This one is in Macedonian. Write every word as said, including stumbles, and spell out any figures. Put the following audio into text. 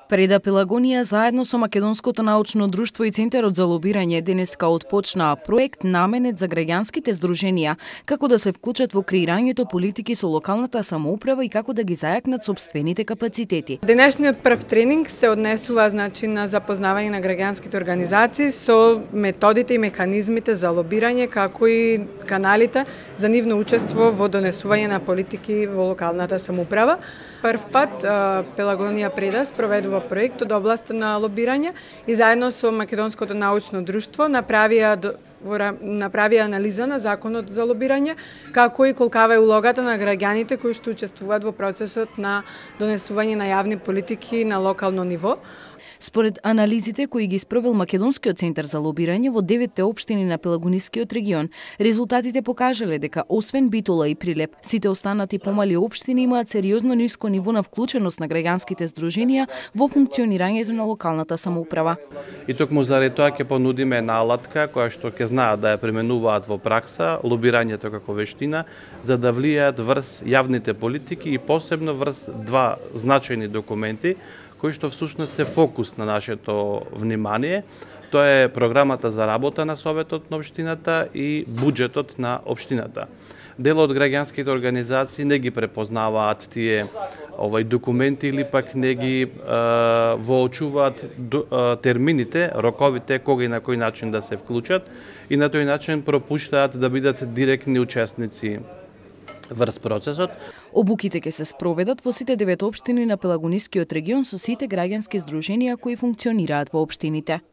Преда Пелагонија заедно со Македонското научно друштво и Центарот за лобирање денеска отпочнаа проект наменет за граѓанските здруженија како да се вклучат во креирањето политики со локалната самоуправа и како да ги зајакнат сопствените капацитети. Денешниот прв тренинг се однесува значи на запознавање на граѓанските организации со методите и механизмите за лобирање како и каналите за нивно учество во донесување на политики во локалната самоуправа. Прв пат Пелагонија Преда спроведува проект од областа на лобирање и заедно со Македонското научно друштво направија направија анализа на законот за лобирање, како и колкава е улогата на граѓаните кои што учествуваат во процесот на донесување на јавни политики на локално ниво. Според анализите кои ги спровел Македонскиот центар за лобирање во деветте општини на Пелагонискиот регион, резултатите покажале дека освен Битола и Прилеп, сите останати помали општини имаат сериозно ниско ниво на вклученост на граѓанските здруженија во функционирањето на локалната самоуправа. И токму заради тоа ќе понудиме една алатка која што ќе знаат да ја применуваат во пракса, лобирањето како вештина, за да влијаат врз јавните политики и посебно врз два значајни документи кои што всушност се фокус на нашето внимание. Тоа е програмата за работа на Советот на општината и буџетот на општината. Дел од граѓанските организации не ги препознаваат тие овај документи или пак не ги е, воочуваат термините, роковите, кога и на кој начин да се вклучат и на тој начин пропуштаат да бидат директни учесници врз процесот. Обуките ќе се спроведат во сите девет општини на Пелагонискиот регион со сите граѓански здруженија кои функционираат во општините.